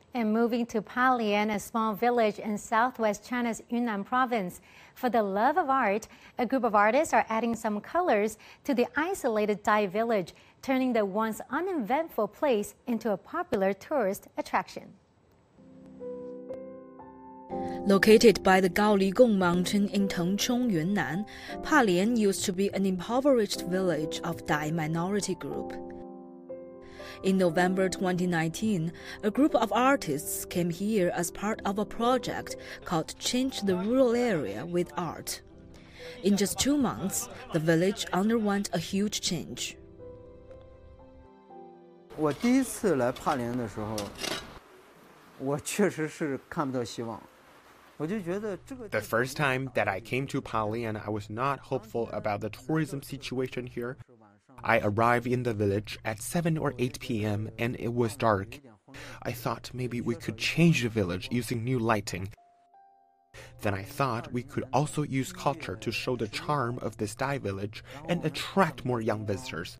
And moving to Palian, a small village in southwest China's Yunnan province. For the love of art, a group of artists are adding some colors to the isolated Dai village, turning the once uneventful place into a popular tourist attraction. Located by the Gaoligong Mountain in Tengchong, Yunnan, Palian used to be an impoverished village of Dai minority group. In November 2019, a group of artists came here as part of a project called Change the Rural Area with Art. In just 2 months, the village underwent a huge change. 我第一次来帕连的时候，我确实是看不到希望。 The first time that I came to Palian, I was not hopeful about the tourism situation here. I arrived in the village at 7 or 8 p.m. and it was dark. I thought maybe we could change the village using new lighting. Then I thought we could also use culture to show the charm of this Dai village and attract more young visitors.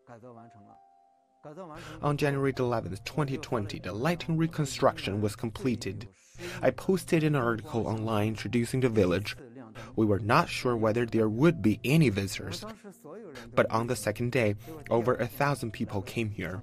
On January 11, 2020, the lighting reconstruction was completed. I posted an article online introducing the village. We were not sure whether there would be any visitors. But on the second day, over 1,000 people came here.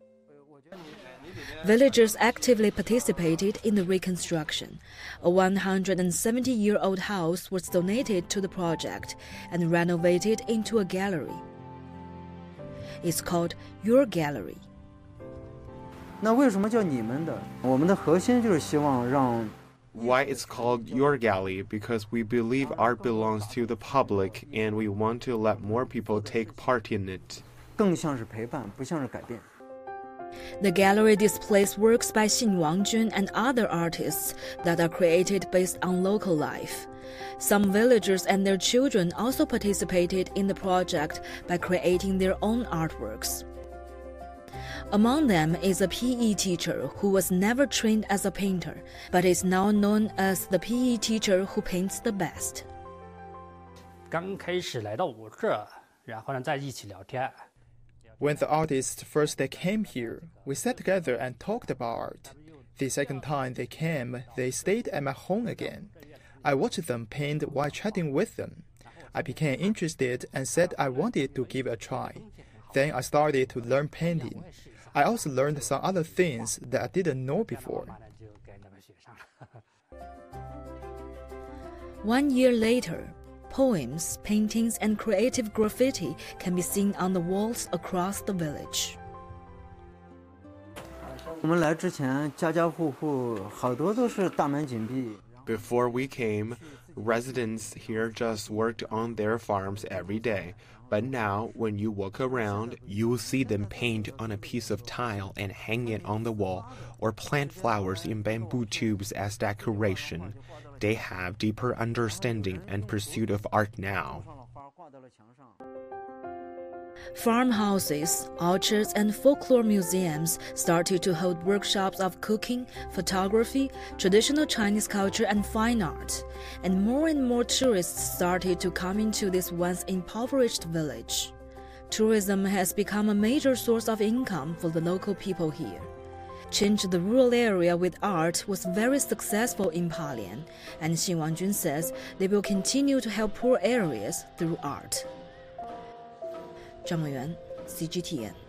Villagers actively participated in the reconstruction. A 170-year-old house was donated to the project and renovated into a gallery. It's called Your Gallery. 那为什么叫你们的？我们的核心就是希望让 Why it's called Your Gallery? Because we believe art belongs to the public and we want to let more people take part in it. 更像是陪伴，不像是改变。 The gallery displays works by Xin Wangjun and other artists that are created based on local life. Some villagers and their children also participated in the project by creating their own artworks. Among them is a PE teacher who was never trained as a painter, but is now known as the PE teacher who paints the best. 刚开始来到我这儿，然后呢，在一起聊天。 When the artists first came here, we sat together and talked about art. The second time they came, they stayed at my home again. I watched them paint while chatting with them. I became interested and said I wanted to give it a try. Then I started to learn painting. I also learned some other things that I didn't know before. 1 year later, poems, paintings, and creative graffiti can be seen on the walls across the village. 我们来之前，家家户户好多都是大门紧闭。 Before we came, residents here just worked on their farms every day. But now, when you walk around, you will see them paint on a piece of tile and hang it on the wall, or plant flowers in bamboo tubes as decoration. They have deeper understanding and pursuit of art now. Farmhouses, orchards, and folklore museums started to hold workshops of cooking, photography, traditional Chinese culture, and fine art. And more tourists started to come into this once impoverished village. Tourism has become a major source of income for the local people here. Change the Rural Area with Art was very successful in Palian, and Xin Wangjun says they will continue to help poor areas through art. 张梦媛 CGTN